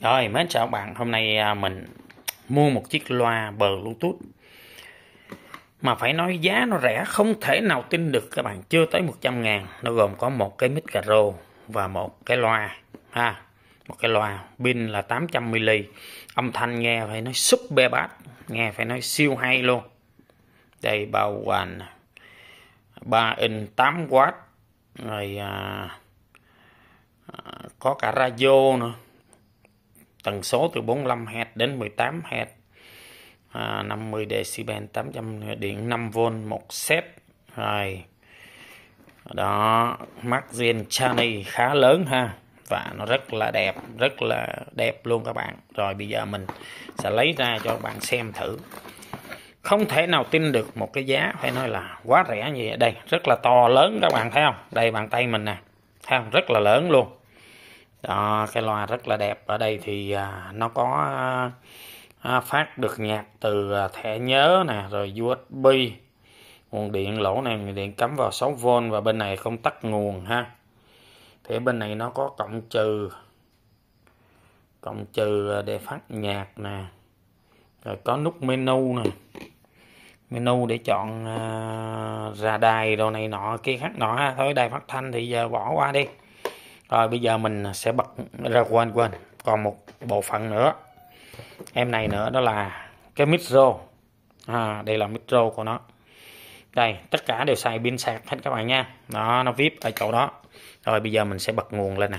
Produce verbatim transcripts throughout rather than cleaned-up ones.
Rồi, mến chào bạn, hôm nay à, mình mua một chiếc loa Bluetooth mà phải nói giá nó rẻ không thể nào tin được các bạn, chưa tới một trăm ngàn. Nó gồm có một cái micro và một cái loa ha, một cái loa, pin là tám trăm mi li, âm thanh nghe phải nói super bass, nghe phải nói siêu hay luôn. Đây bao hoàn ba inch tám oát rồi, à, à, có cả radio nữa, tần số từ bốn mươi lăm héc đến mười tám héc, à, năm mươi decibel, tám trăm điện, năm vôn một set. Rồi đó, margin channel khá lớn ha, và nó rất là đẹp, rất là đẹp luôn các bạn. Rồi bây giờ mình sẽ lấy ra cho các bạn xem thử. Không thể nào tin được một cái giá phải nói là quá rẻ như vậy. Đây rất là to lớn các bạn thấy không, đây bàn tay mình nè, thấy không, rất là lớn luôn đó. Cái loa rất là đẹp. Ở đây thì à, nó có à, phát được nhạc từ à, thẻ nhớ nè, rồi u ét bê, nguồn điện, lỗ này nguồn điện cắm vào sáu vôn, và bên này công tắc nguồn ha. Thì bên này nó có cộng trừ, cộng trừ để phát nhạc nè, rồi có nút menu nè, menu để chọn uh, ra đài đồ này nọ kia khác nọ ha. Thôi đài phát thanh thì giờ bỏ qua đi. Rồi bây giờ mình sẽ bật ra, quên quên còn một bộ phận nữa em này nữa, đó là cái micro. À, đây là micro của nó. Đây tất cả đều xài pin sạc hết các bạn nha. Đó, nó vip ở chỗ đó. Rồi bây giờ mình sẽ bật nguồn lên nè.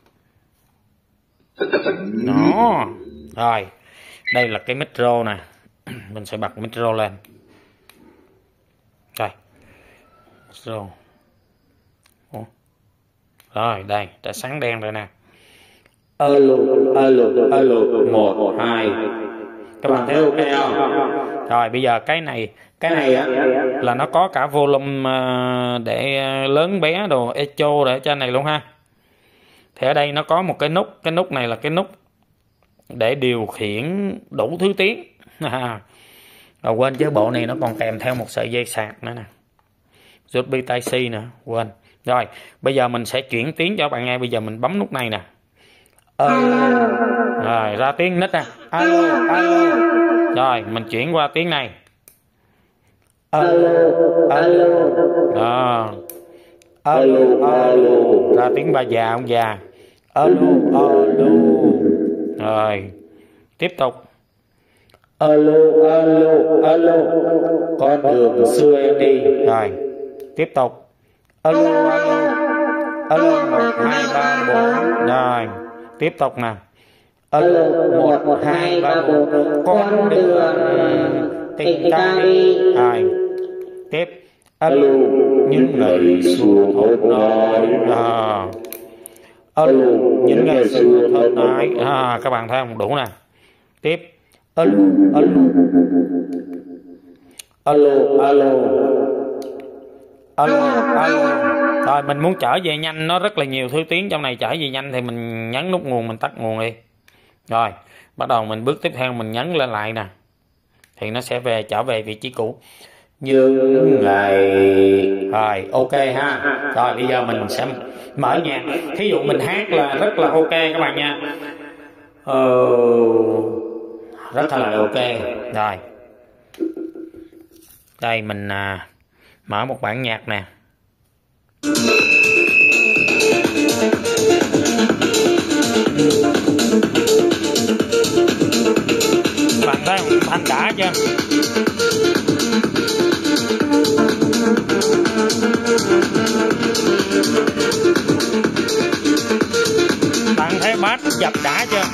Đó. Rồi đây là cái micro nè. Mình sẽ bật micro lên. Rồi micro. Ủa? Rồi đây đã sáng đen rồi nè. Alo alo alo một hai. Các bạn thấy ok không? Rồi bây giờ cái này cái này á là nó có cả volume để lớn bé đồ, echo để trên này luôn ha. Thì ở đây nó có một cái nút, cái nút này là cái nút để điều khiển đủ thứ tiếng. Rồi quên chứ bộ này nó còn kèm theo một sợi dây sạc nữa nè, u ét bê Type C nữa, quên. Rồi bây giờ mình sẽ chuyển tiếng cho các bạn nghe. Bây giờ mình bấm nút này nè. Alo. Rồi ra tiếng nít nè. Alo alo. Rồi mình chuyển qua tiếng này. Alo alo. Đó. Alo alo. Ra tiếng bà già ông già. Alo alo. Rồi tiếp tục. Alo alo alo. Con đường xưa em đi. Rồi tiếp tục. Alo alo. Alo một hai ba bốn. Rồi tiếp tục nè. Alo một hai ba bốn. Con đường tình ta đi. Rồi tiếp. Alo những ngày xưa thôn nói. À. Alo những ngày xưa thôn nói. À, các bạn thấy không, đủ nè. Tiếp. Alo alo. Alo alo. Alo alo. Rồi mình muốn trở về nhanh, nó rất là nhiều thứ tiếng trong này, trở về nhanh thì mình nhấn nút nguồn, mình tắt nguồn đi. Rồi bắt đầu mình bước tiếp theo, mình nhấn lên lại nè, thì nó sẽ về, trở về vị trí cũ. Những ngày. Rồi ok ha. Rồi bây giờ mình sẽ mở nhạc. Thí dụ mình hát là rất là ok các bạn nha. Ờ, rất là ok. Rồi đây mình à, mở một bản nhạc nè. Bạn thấy không, thanh đã chưa? Bạn thấy bass dập đã chưa?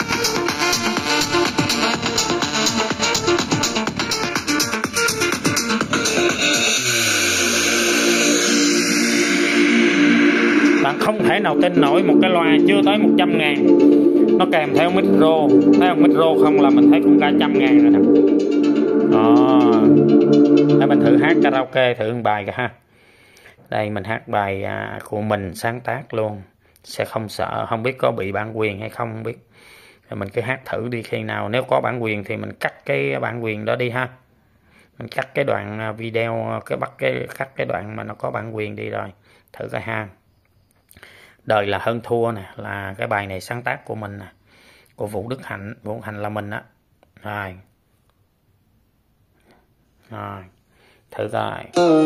Bạn không thể nào tin nổi một cái loa chưa tới một trăm ngàn, nó kèm theo micro. Thấy không, micro không là mình thấy cũng cả trăm ngàn rồi nè. Đó. Để mình thử hát karaoke thử một bài kìa ha. Đây mình hát bài à, của mình sáng tác luôn, sẽ không sợ, không biết có bị bản quyền hay không, không biết. Rồi mình cứ hát thử đi, khi nào nếu có bản quyền thì mình cắt cái bản quyền đó đi ha. Mình cắt cái đoạn video, cái bắt cái cắt cái đoạn mà nó có bản quyền đi, rồi thử coi ha. Đời là hơn thua nè, là cái bài này sáng tác của mình nè. của Vũ Đức Hạnh. Vũ Đức Hạnh là mình á. Rồi. Rồi. Thử coi.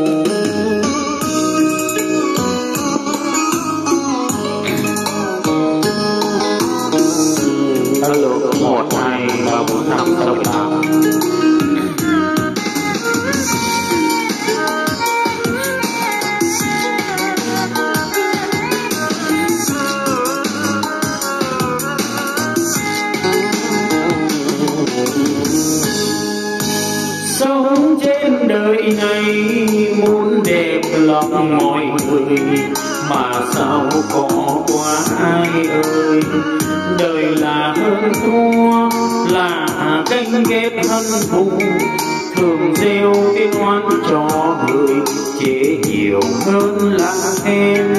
Alo, một, hai, ba, bốn, năm, sáu, tám. Sống trên đời này muốn đẹp lòng mọi người, mà sao có quá ai ơi. Đời là hơn thua, là canh ghét hận thù, thường gieo tiếng oán cho người, chế nhiều hơn là khen.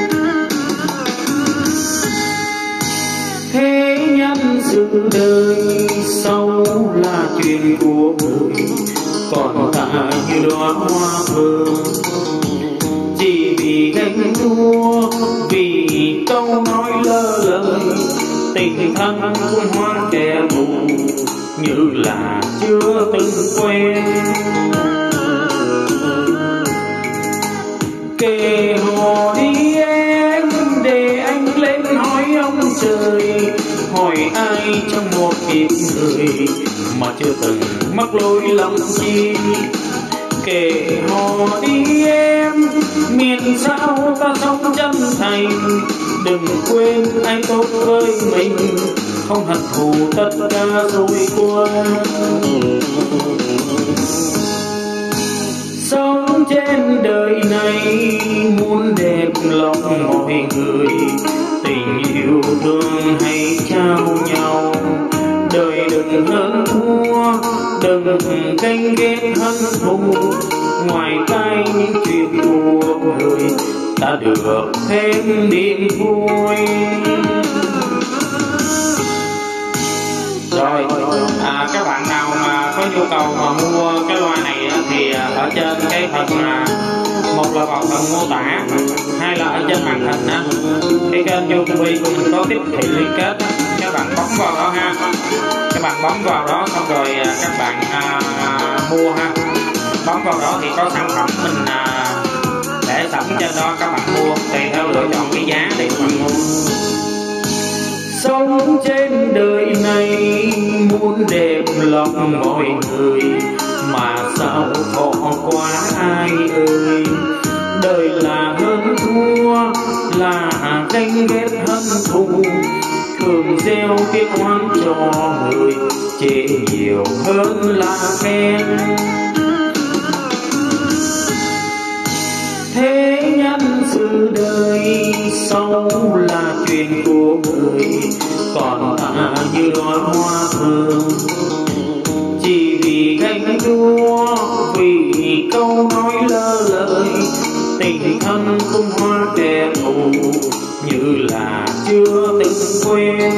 Thế nhân sự đời sau là chuyện của người, còn ta như đóa hoa thơm chỉ vì ganh đua, vì câu nói lơ lời. Tình thân cũng hoa kẻ thù như là chưa từng quen. Kể họ đi em để anh lên hỏi ông trời, hỏi ai trong một kiếp người mà chưa từng mắc lỗi lầm chi. Kể họ đi em miền sao ta sống chân thành, đừng quên ai tốt với mình, không hận thù tất cả rồi qua. Sống trên đời này muốn đẹp lòng mọi người, tình yêu thương hay trao nhau. Đời đừng hơn thua, đừng canh ghét hận thù, ngoài tai những chuyện của người ta được thêm niềm vui. Rồi, à, các bạn nào mà có nhu cầu mà mua cái loa này thì ở trên cái phần, một là vào phần mô tả, hai là ở trên màn hình á, cái kênh YouTube của mình có tiếp thị liên kết, các bạn bấm vào đó ha, các bạn bấm vào đó xong rồi các bạn à, mua ha, bấm vào đó thì có sản phẩm mình à, để sẵn trên đó, các bạn mua tùy theo lựa chọn cái giá để các bạn mua. Sống trên đời này muốn đẹp lòng mọi người, mà sao có quá ai ơi. Đời là hơn thua, là canh ghét hận thù, thường gieo tiếng oán cho người, chế nhiều hơn là khen. Thế nhân sự đời sau là chuyện của người, còn ta như đóa hoa thơm chỉ vì ganh đua, vì câu nói lơ lời. Tình thân cũng hoa kẻ thù như là chưa từng quen.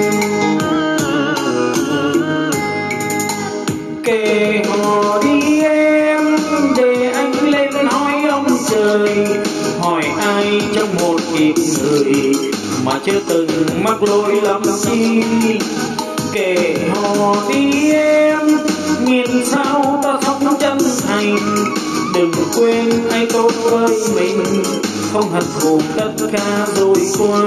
Kể họ đi em để anh lên hỏi ông trời, hỏi ai trong một kiếp người mà chưa từng mắc lỗi lầm chi. Kể họ đi em miền sao ta sống chân thành, đừng quên ai tốt với mình, không hận thù tất cả rồi qua.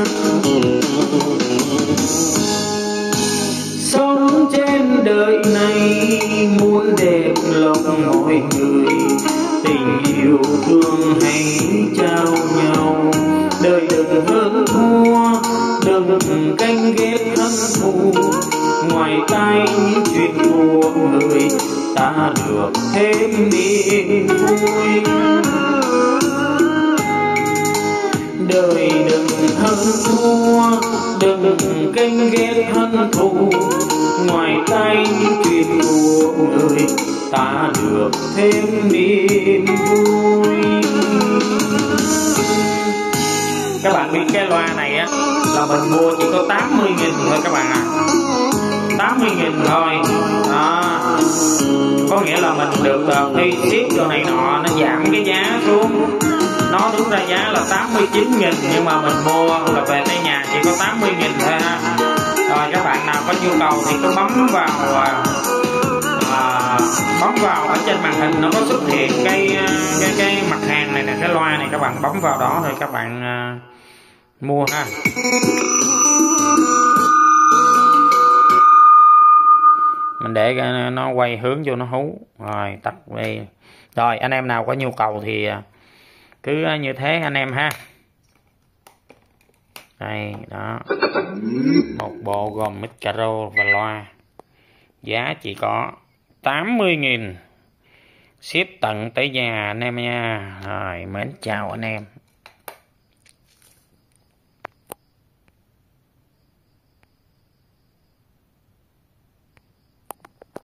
Sống trên đời này muốn đẹp lòng mọi người, tình yêu thương hay trao nhau. Đời đừng hơn thua, đừng canh ghét hận thù, ngoài tai những chuyện của người ta được thêm niềm vui. Đời đừng hơn thua, đừng canh ghét hận thù, ngoài tai những chuyện của người ta được thêm niềm vui. Các bạn biết cái loa này á là mình mua chỉ có tám mươi nghìn thôi các bạn à, tám mươi nghìn thôi à. Có nghĩa là mình được uh, khi ship đồ này nọ nó giảm cái giá xuống, nó đúng ra giá là tám mươi chín nghìn nhưng mà mình mua là về tới nhà chỉ có tám mươi nghìn thôi ha. Rồi các bạn nào có nhu cầu thì cứ bấm vào à, à, bấm vào ở trên màn hình nó có xuất hiện cái cái cái mặt hàng này nè, cái loa này, các bạn bấm vào đó rồi các bạn à, mua ha. Mình để nó quay hướng vô nó hú rồi tắt đi. Rồi anh em nào có nhu cầu thì cứ như thế anh em ha. Đây đó, một bộ gồm micro và loa, giá chỉ có tám mươi nghìn, ship tận tới nhà anh em nha. Rồi mến chào anh em.